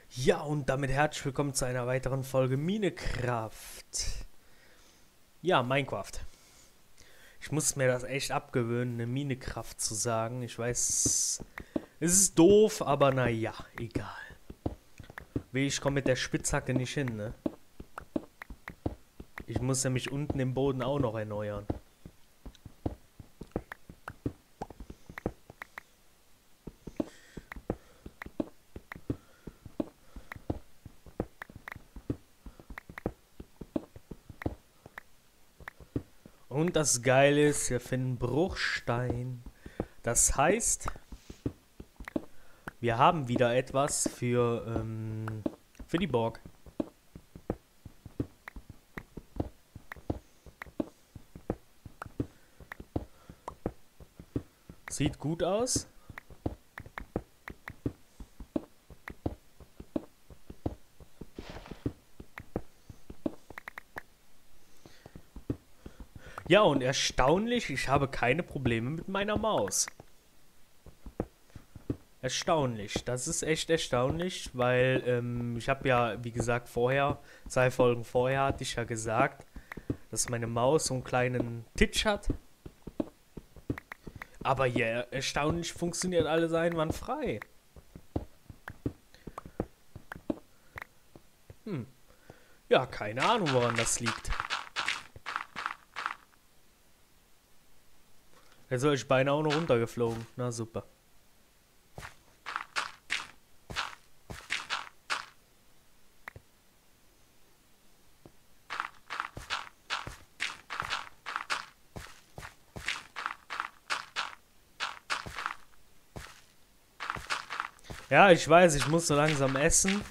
Ja, und damit herzlich willkommen zu einer weiteren Folge Minecraft. Ja, Minecraft. Ich muss mir das echt abgewöhnen, eine Minecraft zu sagen. Ich weiß, es ist doof, aber naja, egal. Wie, ich komme mit der Spitzhacke nicht hin, ne? Ich muss nämlich unten im Boden auch noch erneuern. Und das Geile ist, wir finden Bruchstein. Das heißt, wir haben wieder etwas für die Borg. Sieht gut aus. Ja, und erstaunlich, ich habe keine Probleme mit meiner Maus. Erstaunlich, das ist echt erstaunlich, weil ich habe ja, wie gesagt, vorher, 2 Folgen vorher hatte ich ja gesagt, dass meine Maus so einen kleinen Titch hat. Aber ja, erstaunlich funktioniert alles einwandfrei. Ja, keine Ahnung, woran das liegt. Jetzt wäre ich beinahe auch noch runtergeflogen. Na super. Ja, ich weiß, ich muss so langsam essen.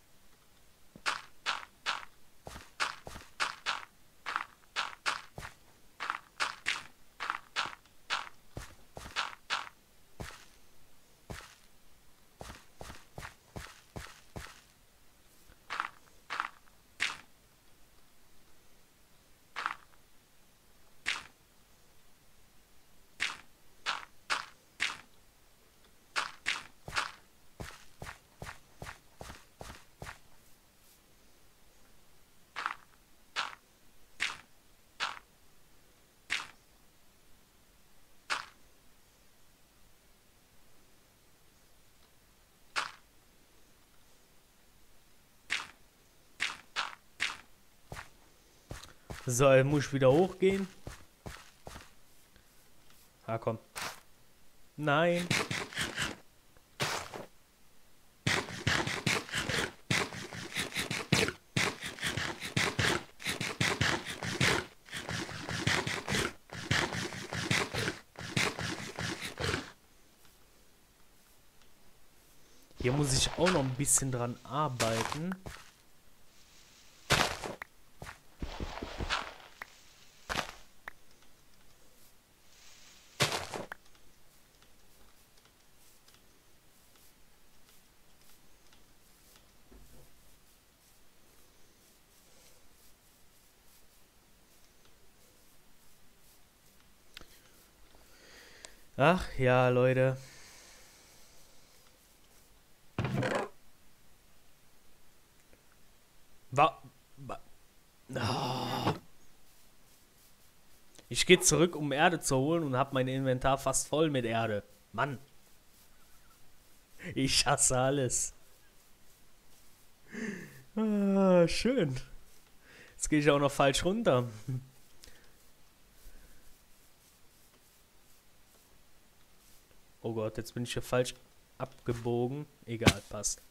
So, jetzt muss ich wieder hochgehen. Ah, komm. Nein. Hier muss ich auch noch ein bisschen dran arbeiten. Ach ja, Leute. Wa wa Ah. Ich gehe zurück, um Erde zu holen und habe mein Inventar fast voll mit Erde. Mann, ich hasse alles. Ah, schön. Jetzt gehe ich auch noch falsch runter. Oh Gott, jetzt bin ich hier falsch abgebogen. Egal, passt.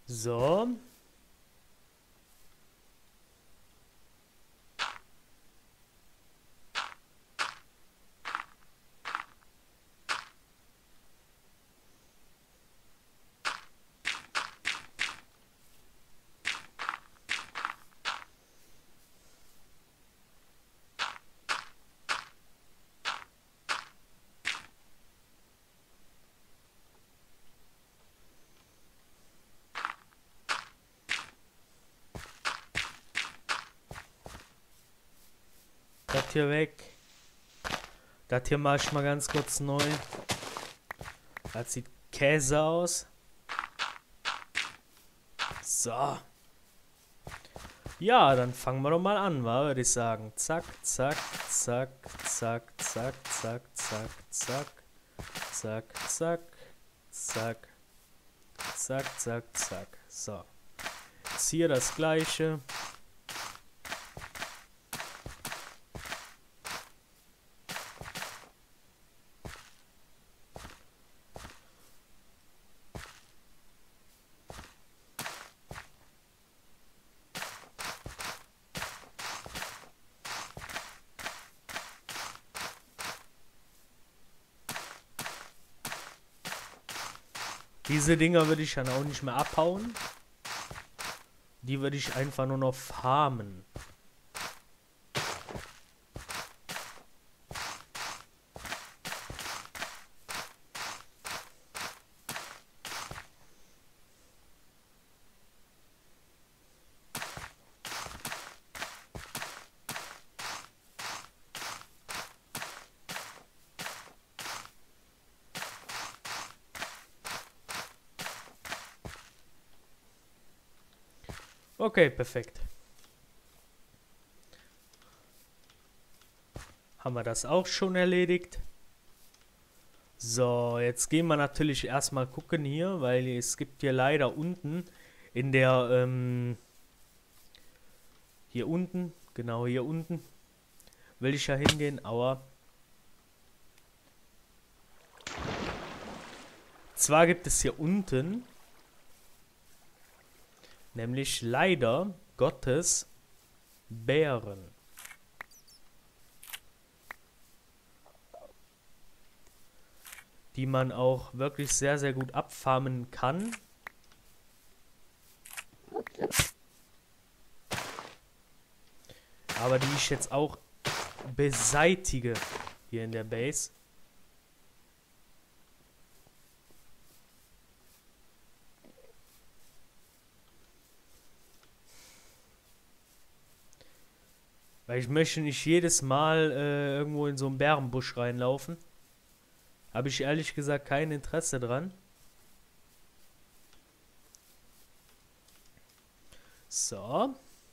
So. Das hier weg. Das hier mache ich mal ganz kurz neu. Das sieht Käse aus. So. Ja, dann fangen wir doch mal an, würde ich sagen. Zack, zack, zack, zack, zack, zack, zack, zack, zack, zack, zack, zack, zack, zack. So. Jetzt hier das gleiche. Diese Dinger würde ich dann auch nicht mehr abhauen. Die würde ich einfach nur noch farmen. Okay, perfekt. Haben wir das auch schon erledigt. So, jetzt gehen wir natürlich erstmal gucken hier, weil es gibt hier leider unten in der, hier unten, genau hier unten, will ich ja hingehen, aua. Zwar gibt es hier unten, nämlich leider Gottes Bären. Die man auch wirklich sehr, sehr gut abfarmen kann. Aber die ich jetzt auch beseitige hier in der Base. Weil ich möchte nicht jedes Mal irgendwo in so einen Bärenbusch reinlaufen. Habe ich ehrlich gesagt kein Interesse dran. So.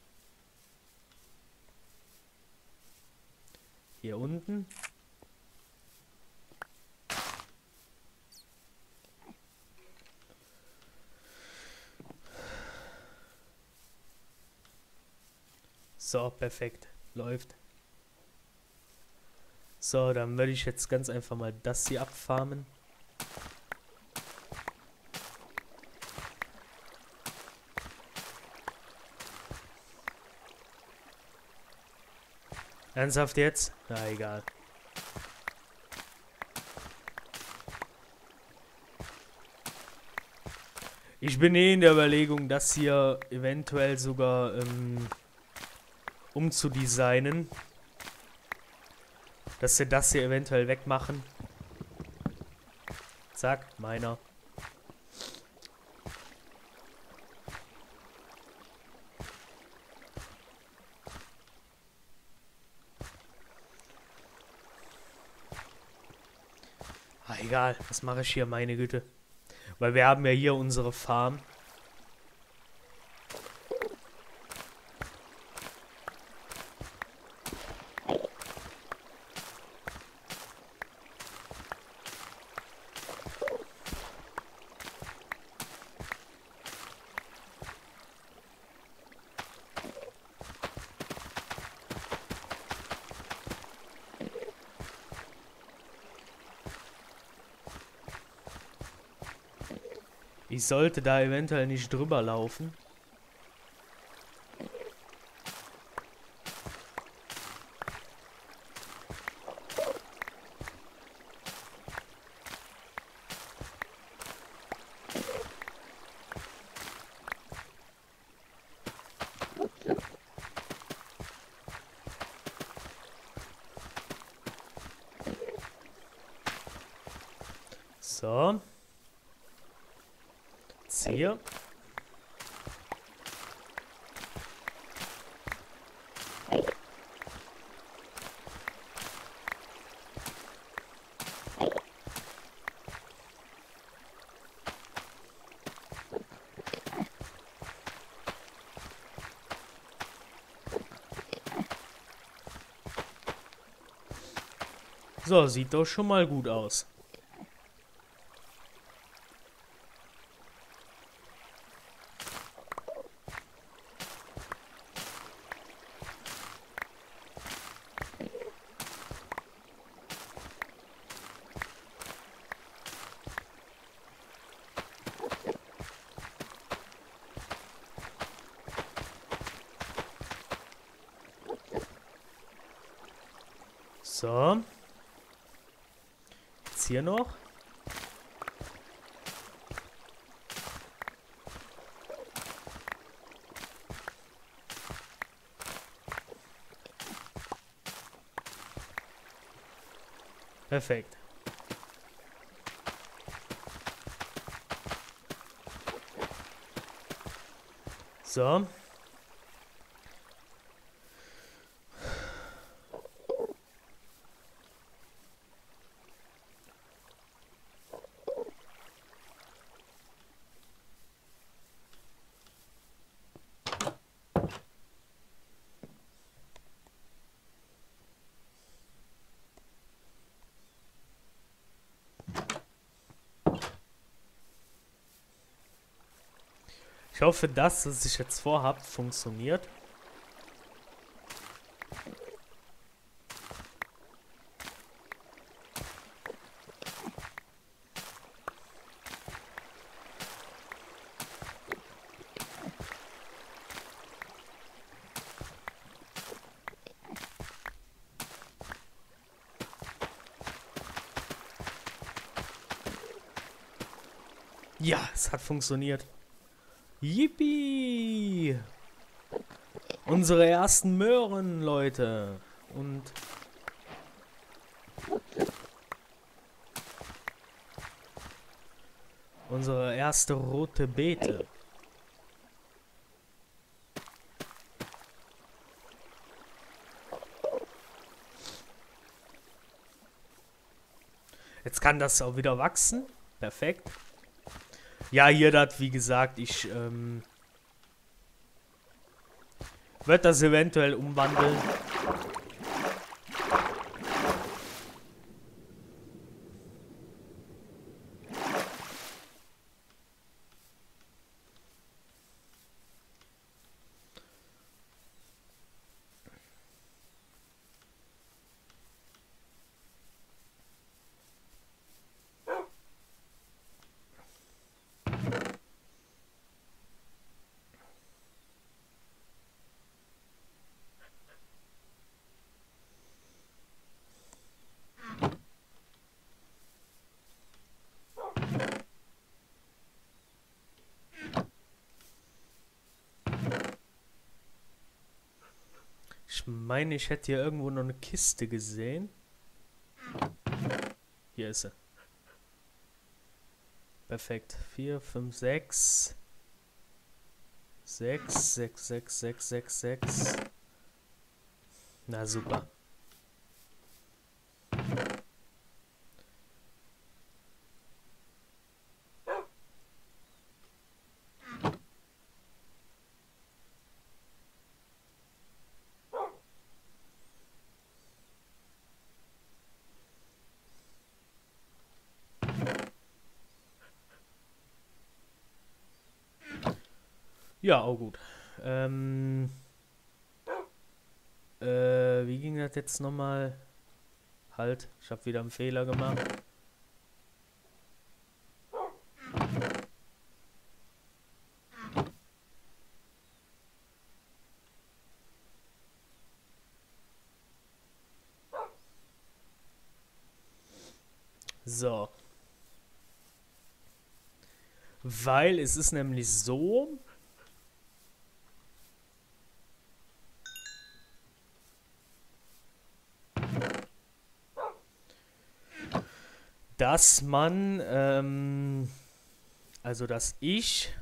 Hier unten. So, perfekt. Läuft. So, dann werde ich jetzt ganz einfach mal das hier abfarmen. Ernsthaft jetzt? Na, egal. Ich bin eh in der Überlegung, das hier eventuell sogar umzudesignen. Dass wir das hier eventuell wegmachen. Zack, meiner. Ah, egal, was mache ich hier, meine Güte. Weil wir haben ja hier unsere Farm. Ich sollte da eventuell nicht drüber laufen. So. Jetzt hier. So, sieht doch schon mal gut aus. So. Jetzt hier noch. Perfekt. So. Ich hoffe, dass was ich jetzt vorhabe, funktioniert. Ja, es hat funktioniert. Yippie! Unsere ersten Möhren, Leute. Und unsere erste rote Beete. Jetzt kann das auch wieder wachsen. Perfekt. Ja, hier das, wie gesagt, ich werde das eventuell umwandeln. Ich meine, ich hätte hier irgendwo noch eine Kiste gesehen. Hier ist sie. Perfekt. 4, 5, 6. 6, 6, 6, 6, 6, 6. Na super. Ja, auch gut. Wie ging das jetzt nochmal? Halt, ich habe wieder einen Fehler gemacht. So. Weil es ist nämlich so, dass man, also dass ich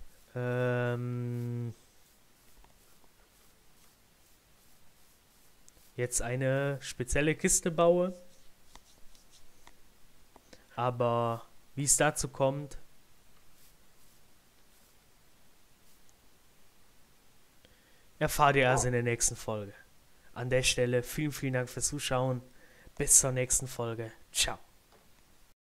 jetzt eine spezielle Kiste baue, aber wie es dazu kommt, erfahrt ihr also in der nächsten Folge. An der Stelle vielen, vielen Dank fürs Zuschauen. Bis zur nächsten Folge. Ciao.